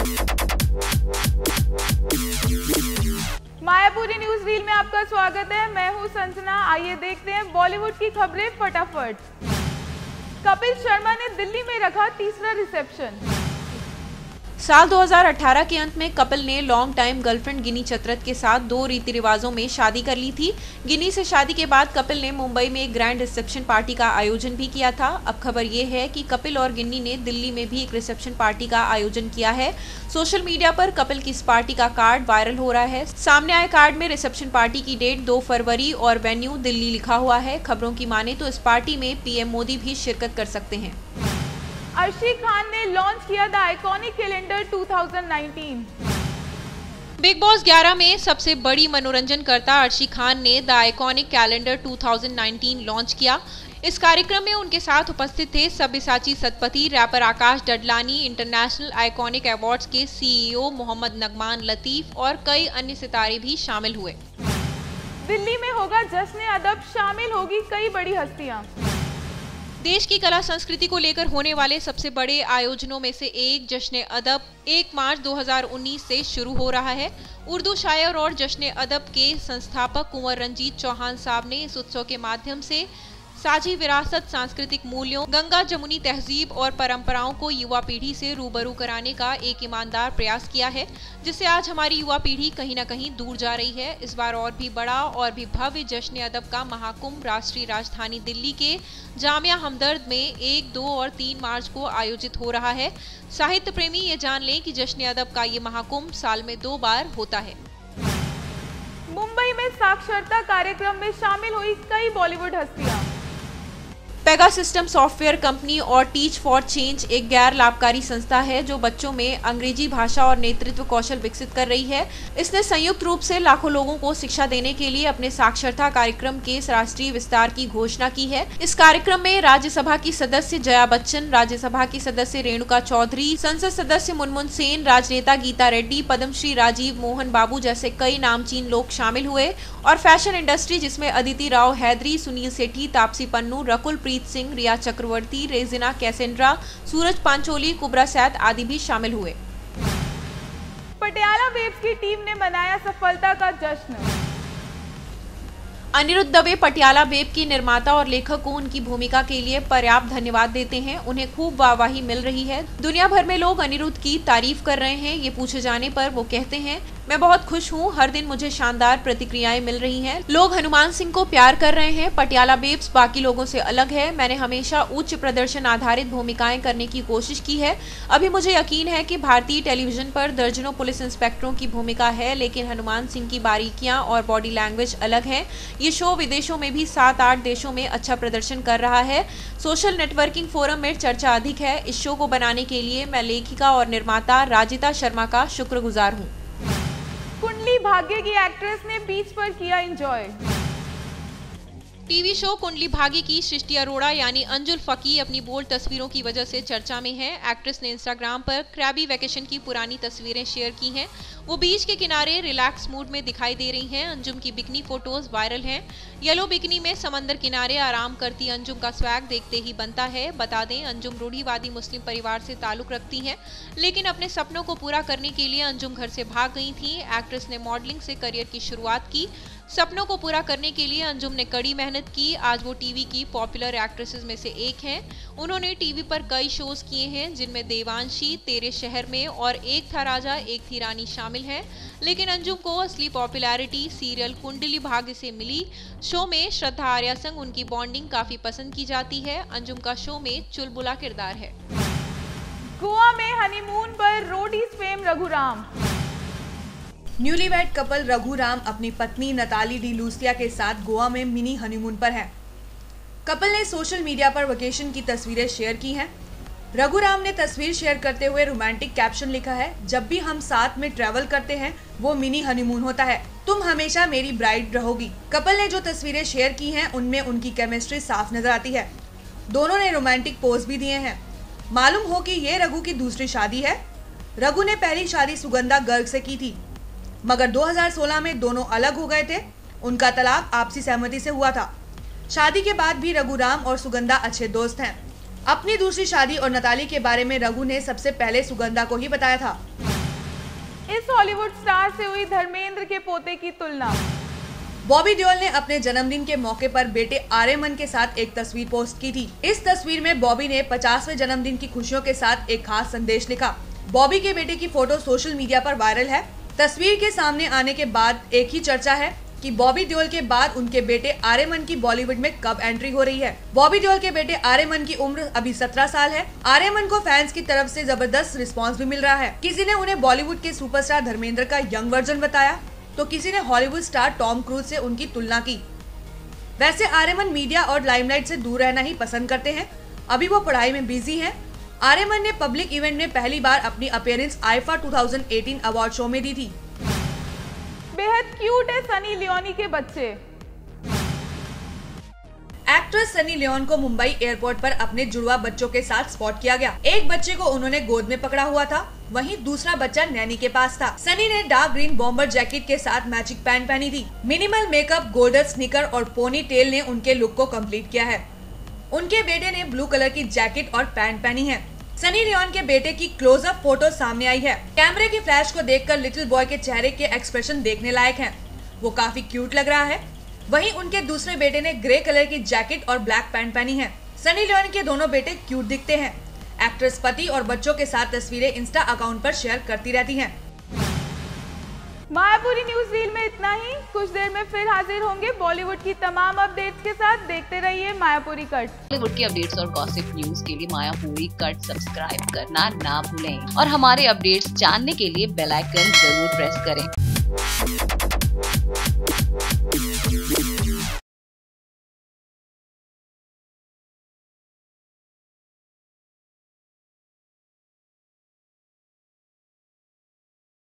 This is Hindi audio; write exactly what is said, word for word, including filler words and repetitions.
मायापुरी न्यूज रील में आपका स्वागत है। मैं हूं संजना। आइए देखते हैं बॉलीवुड की खबरें फटाफट। कपिल शर्मा ने दिल्ली में रखा तीसरा रिसेप्शन। साल दो हज़ार अठारह के अंत में कपिल ने long time girlfriend Ginni Chatrath के साथ दो रीति रिवाजों में शादी कर ली थी। गिनी से शादी के बाद कपिल ने मुंबई में एक ग्रैंड रिसेप्शन पार्टी का आयोजन भी किया था। अब खबर ये है कि कपिल और गिन्नी ने दिल्ली में भी एक रिसेप्शन पार्टी का आयोजन किया है। सोशल मीडिया पर कपिल की इस पार्टी का कार्ड वायरल हो रहा है। सामने आए कार्ड में रिसेप्शन पार्टी की डेट दो फरवरी और वेन्यू दिल्ली लिखा हुआ है। खबरों की माने तो इस पार्टी में पीएम मोदी भी शिरकत कर सकते हैं। अर्शी खान ने लॉन्च किया द आइकॉनिक कैलेंडर दो हज़ार उन्नीस। बिग बॉस ग्यारह में सबसे बड़ी मनोरंजनकर्ता अर्शी खान ने द आइकॉनिक कैलेंडर दो हज़ार उन्नीस लॉन्च किया। इस कार्यक्रम में उनके साथ उपस्थित थे Sabyasachi Satpathy, rapper Akash Dadlani, international iconic awards के सीईओ मोहम्मद नगमान लतीफ और कई अन्य सितारे भी शामिल हुए। दिल्ली में होगा जश्न-ए-अदब, शामिल होगी कई बड़ी हस्तियां। देश की कला संस्कृति को लेकर होने वाले सबसे बड़े आयोजनों में से एक जश्न-ए-अदब एक मार्च दो हज़ार उन्नीस से शुरू हो रहा है। उर्दू शायर और जश्न-ए-अदब के संस्थापक कुंवर रंजीत चौहान साहब ने इस उत्सव के माध्यम से साझी विरासत, सांस्कृतिक मूल्यों, गंगा जमुनी तहजीब और परंपराओं को युवा पीढ़ी से रूबरू कराने का एक ईमानदार प्रयास किया है, जिससे आज हमारी युवा पीढ़ी कहीं न कहीं दूर जा रही है। इस बार और भी बड़ा और भी भव्य जश्न-ए-अदब का महाकुंभ राष्ट्रीय राजधानी दिल्ली के जामिया हमदर्द में एक, दो और तीन मार्च को आयोजित हो रहा है। साहित्य प्रेमी ये जान लें कि जश्न-ए-अदब का ये महाकुंभ साल में दो बार होता है। मुंबई में साक्षरता कार्यक्रम में शामिल हुई कई बॉलीवुड हस्तियां। पेगा सिस्टम सॉफ्टवेयर कंपनी और टीच फॉर चेंज एक गैर लाभकारी संस्था है जो बच्चों में अंग्रेजी भाषा और नेतृत्व कौशल विकसित कर रही है। इसने संयुक्त रूप से लाखों लोगों को शिक्षा देने के लिए अपने साक्षरता कार्यक्रम के राष्ट्रीय विस्तार की घोषणा की है। इस कार्यक्रम में राज्यसभा की सदस्य जया बच्चन, राज्यसभा की सदस्य रेणुका चौधरी, संसद सदस्य मुनमुन सेन, राजनेता गीता रेड्डी, पद्मश्री राजीव मोहन बाबू जैसे कई नामचीन लोग शामिल हुए। और फैशन इंडस्ट्री जिसमें अदिति राव हैदरी, सुनील सेठी, तापसी पन्नू, रकुल सिंह, रिया चक्रवर्ती, रेजिना कैसेंड्रा, सूरज पांचोली, कुबरा सैद आदि भी शामिल हुए। पटियाला बेब्स की टीम ने मनाया सफलता का जश्न। अनिरुद्ध दवे पटियाला बेब की निर्माता और लेखक को उनकी भूमिका के लिए पर्याप्त धन्यवाद देते हैं। उन्हें खूब वाहवाही मिल रही है। दुनिया भर में लोग अनिरुद्ध की तारीफ कर रहे हैं। ये पूछे जाने पर वो कहते हैं, मैं बहुत खुश हूँ। हर दिन मुझे शानदार प्रतिक्रियाएं मिल रही हैं। लोग हनुमान सिंह को प्यार कर रहे हैं। पटियाला बेब्स बाकी लोगों से अलग है। मैंने हमेशा उच्च प्रदर्शन आधारित भूमिकाएं करने की कोशिश की है। अभी मुझे यकीन है कि भारतीय टेलीविजन पर दर्जनों पुलिस इंस्पेक्टरों की भूमिका है, लेकिन हनुमान सिंह की बारीकियां और बॉडी लैंग्वेज अलग है। ये शो विदेशों में भी सात आठ देशों में अच्छा प्रदर्शन कर रहा है। सोशल नेटवर्किंग फोरम में चर्चा अधिक है। इस शो को बनाने के लिए मैं लेखिका और निर्माता राजिता शर्मा का शुक्रगुजार हूँ। कुंडली भाग्य की एक्ट्रेस ने बीच पर किया enjoy. TV show Kundali Bhagya की सृष्टि अरोड़ा यानी अंजुल फकी अपनी बोल्ड तस्वीरों की वजह से चर्चा में है। एक्ट्रेस ने इंस्टाग्राम पर क्रैबी वेकेशन की पुरानी तस्वीरें शेयर की हैं। वो बीच के किनारे रिलैक्स मूड में दिखाई दे रही हैं। अंजुम की बिकनी फोटोज वायरल हैं। येलो बिकनी में समंदर किनारे आराम करती अंजुम का स्वैग देखते ही बनता है। बता दें, अंजुम रूढ़िवादी मुस्लिम परिवार से ताल्लुक रखती हैं, लेकिन अपने सपनों को पूरा करने के लिए अंजुम घर से भाग गई थी। एक्ट्रेस ने मॉडलिंग से करियर की शुरुआत की। सपनों को पूरा करने के लिए अंजुम ने कड़ी मेहनत की। आज वो टीवी की पॉपुलर एक्ट्रेसेस में से एक हैं। उन्होंने टीवी पर कई शोज किए हैं, जिनमें देवांशी, तेरे शहर में और एक था राजा एक थी रानी शामिल हैं। लेकिन अंजुम को असली पॉपुलैरिटी सीरियल कुंडली भाग्य से मिली। शो में श्रद्धा आर्या संग उनकी बॉन्डिंग काफी पसंद की जाती है। अंजुम का शो में चुलबुला किरदार है। गोवा में हनीमून पर Roadies fame Raghu Ram. Newlywed couple Raghu Ram अपनी पत्नी नताली डी लूसिया के साथ गोवा में मिनी हनीमून पर है। कपल ने सोशल मीडिया पर वेकेशन की तस्वीरें शेयर की हैं। रघु राम ने तस्वीर शेयर करते हुए रोमांटिक कैप्शन लिखा है, जब भी हम साथ में ट्रैवल करते हैं वो मिनी हनीमून होता है, तुम हमेशा मेरी ब्राइड रहोगी। कपल ने जो तस्वीरें शेयर की हैं उनमें उनकी केमिस्ट्री साफ नजर आती है। दोनों ने रोमांटिक पोज भी दिए हैं। मालूम हो कि ये रघु की दूसरी शादी है। रघु ने पहली शादी सुगंधा गर्ग से की थी, मगर दो हज़ार सोलह में दोनों अलग हो गए थे। उनका तलाक आपसी सहमति से हुआ था। शादी के बाद भी रघु राम और सुगंधा अच्छे दोस्त हैं। अपनी दूसरी शादी और नताली के बारे में रघु ने सबसे पहले सुगंधा को ही बताया था। इस हॉलीवुड स्टार से हुई धर्मेंद्र के पोते की तुलना। बॉबी देओल ने अपने जन्मदिन के मौके पर बेटे आर्यमन के साथ एक तस्वीर पोस्ट की थी। इस तस्वीर में बॉबी ने पचासवें जन्मदिन की खुशियों के साथ एक खास संदेश लिखा। बॉबी के बेटे की फोटो सोशल मीडिया पर वायरल है। तस्वीर के सामने आने के बाद एक ही चर्चा है कि बॉबी देओल के बाद उनके बेटे आर्यमन की बॉलीवुड में कब एंट्री हो रही है। बॉबी देओल के बेटे आर्यमन की उम्र अभी सत्रह साल है। आर्यमन को फैंस की तरफ से जबरदस्त रिस्पांस भी मिल रहा है। किसी ने उन्हें बॉलीवुड के सुपरस्टार धर्मेंद्र का यंग वर्जन बताया, तो किसी ने हॉलीवुड स्टार टॉम क्रूज से उनकी तुलना की। वैसे आर्यमन मीडिया और लाइमलाइट से दूर रहना ही पसंद करते हैं। अभी वो पढ़ाई में बिजी हैं। आर्यमन ने पब्लिक इवेंट में पहली बार अपनी अपीयरेंस आईफा दो हज़ार अठारह अवार्ड शो में दी थी। बेहद क्यूट है सनी लियोनी के बच्चे। एक्ट्रेस सनी लियोन को मुंबई एयरपोर्ट पर अपने जुड़वा बच्चों के साथ स्पॉट किया गया। एक बच्चे को उन्होंने गोद में पकड़ा हुआ था, वहीं दूसरा बच्चा नैनी के पास था। सनी ने डार्क ग्रीन बॉम्बर जैकेट के साथ मैचिंग पैंट पहनी थी। मिनिमल मेकअप, गोल्डन स्नीकर और पोनी टेल ने उनके लुक को कंप्लीट किया है। उनके बेटे ने ब्लू कलर की जैकेट और पैंट पहनी है। सनी लियोन के बेटे की क्लोजअप फोटो सामने आई है। कैमरे की फ्लैश को देखकर लिटिल बॉय के चेहरे के एक्सप्रेशन देखने लायक हैं। वो काफी क्यूट लग रहा है। वहीं उनके दूसरे बेटे ने ग्रे कलर की जैकेट और ब्लैक पैंट पहनी है। सनी लियोन के दोनों बेटे क्यूट दिखते हैं। एक्ट्रेस पति और बच्चों के साथ तस्वीरें इंस्टा अकाउंट पर शेयर करती रहती हैं। मायापुरी न्यूज रील में इतना ही। कुछ देर में फिर हाजिर होंगे बॉलीवुड की तमाम अपडेट्स के साथ। देखते रहिए मायापुरी कट। बॉलीवुड की अपडेट्स और गॉसिप न्यूज के लिए मायापुरी कट सब्सक्राइब करना ना भूलें और हमारे अपडेट्स जानने के लिए बेल आइकन जरूर प्रेस करें।